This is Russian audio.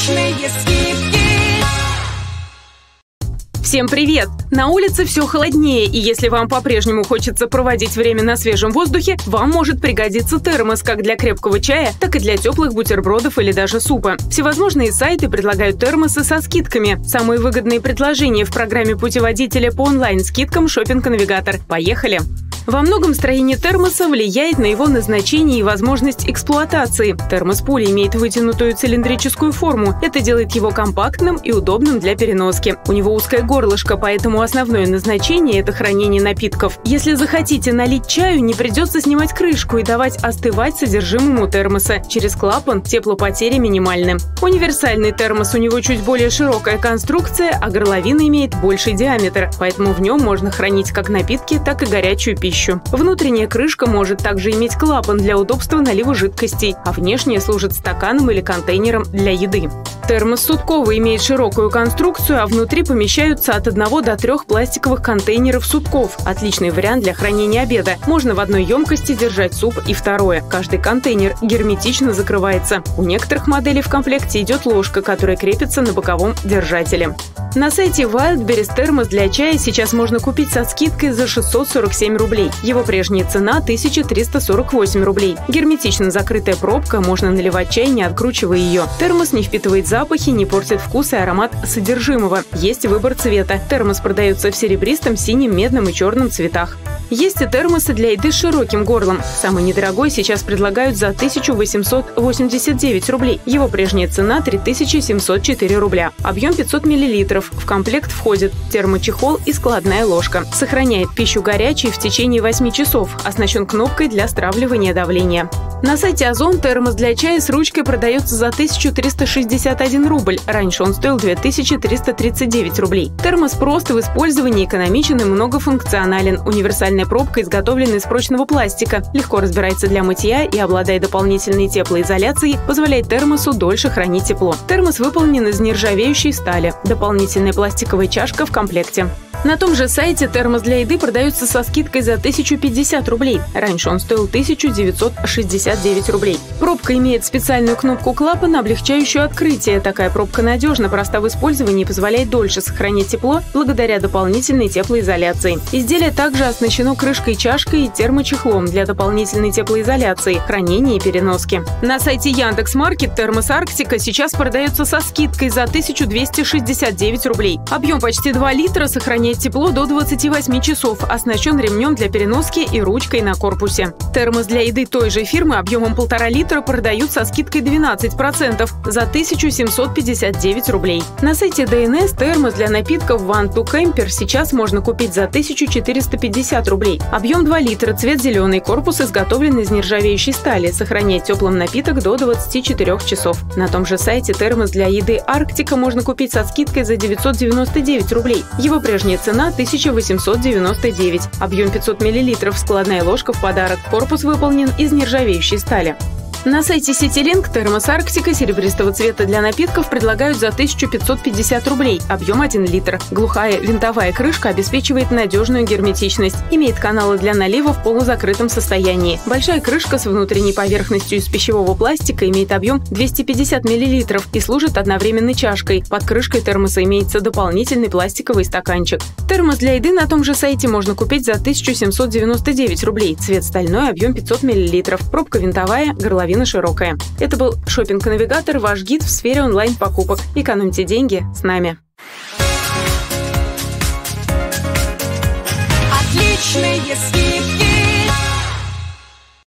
Отличные скидки. Всем привет! На улице все холоднее, и если вам по-прежнему хочется проводить время на свежем воздухе, вам может пригодиться термос как для крепкого чая, так и для теплых бутербродов или даже супа. Всевозможные сайты предлагают термосы со скидками. Самые выгодные предложения в программе путеводителя по онлайн-скидкам «Шоппинг-навигатор». Поехали! Во многом строение термоса влияет на его назначение и возможность эксплуатации. Термос-пуля имеет вытянутую цилиндрическую форму. Это делает его компактным и удобным для переноски. У него узкое горлышко, поэтому основное назначение – это хранение напитков. Если захотите налить чаю, не придется снимать крышку и давать остывать содержимому термоса. Через клапан теплопотери минимальны. Универсальный термос, у него чуть более широкая конструкция, а горловина имеет больший диаметр, поэтому в нем можно хранить как напитки, так и горячую пищу. Внутренняя крышка может также иметь клапан для удобства налива жидкостей, а внешняя служит стаканом или контейнером для еды. Термос сутковый имеет широкую конструкцию, а внутри помещаются от 1 до 3 пластиковых контейнеров сутков. Отличный вариант для хранения обеда. Можно в одной емкости держать суп и второе. Каждый контейнер герметично закрывается. У некоторых моделей в комплекте идет ложка, которая крепится на боковом держателе. На сайте Wildberries термос для чая сейчас можно купить со скидкой за 647 рублей. Его прежняя цена – 1348 рублей. Герметично закрытая пробка, можно наливать чай, не откручивая ее. Термос не впитывает запахи, не портит вкус и аромат содержимого. Есть выбор цвета. Термос продается в серебристом, синем, медном и черном цветах. Есть и термосы для еды с широким горлом. Самый недорогой сейчас предлагают за 1889 рублей. Его прежняя цена – 3704 рубля. Объем 500 мл. В комплект входит термочехол и складная ложка. Сохраняет пищу горячей в течение 8 часов. Оснащен кнопкой для стравливания давления. На сайте Озон термос для чая с ручкой продается за 1361 рубль. Раньше он стоил 2339 рублей. Термос прост в использовании, экономичен и многофункционален. Универсальная пробка изготовлена из прочного пластика. Легко разбирается для мытья и, обладая дополнительной теплоизоляцией, позволяет термосу дольше хранить тепло. Термос выполнен из нержавеющей стали. Дополнительная пластиковая чашка в комплекте. На том же сайте термос для еды продается со скидкой за 1050 рублей. Раньше он стоил 1969 рублей. Пробка имеет специальную кнопку клапана, облегчающую открытие. Такая пробка надежна, проста в использовании и позволяет дольше сохранять тепло благодаря дополнительной теплоизоляции. Изделие также оснащено крышкой-чашкой и термочехлом для дополнительной теплоизоляции, хранения и переноски. На сайте Яндекс.Маркет термос Арктика сейчас продается со скидкой за 1269 рублей. Объем почти 2 литра, сохраняет тепло до 28 часов, оснащен ремнем для переноски и ручкой на корпусе. Термос для еды той же фирмы объемом 1,5 литра продают со скидкой 12% за 1759 рублей. На сайте ДНС термос для напитков One to Camper сейчас можно купить за 1450 рублей. Объем 2 литра, цвет зеленый, корпус изготовлен из нержавеющей стали, сохраняет теплым напиток до 24 часов. На том же сайте термос для еды Арктика можно купить со скидкой за 999 рублей. Его прежняя цена 1899. Объем 500 мл, складная ложка в подарок. Корпус выполнен из нержавеющей стали. На сайте CityLink термос Арктика серебристого цвета для напитков предлагают за 1550 рублей, объем 1 литр. Глухая винтовая крышка обеспечивает надежную герметичность. Имеет каналы для налива в полузакрытом состоянии. Большая крышка с внутренней поверхностью из пищевого пластика имеет объем 250 мл и служит одновременно чашкой. Под крышкой термоса имеется дополнительный пластиковый стаканчик. Термос для еды на том же сайте можно купить за 1799 рублей. Цвет стальной, объем 500 мл. Пробка винтовая, горловина широкая. Это был Шоппинг-навигатор, ваш гид в сфере онлайн-покупок. Экономьте деньги с нами. Отличные скидки.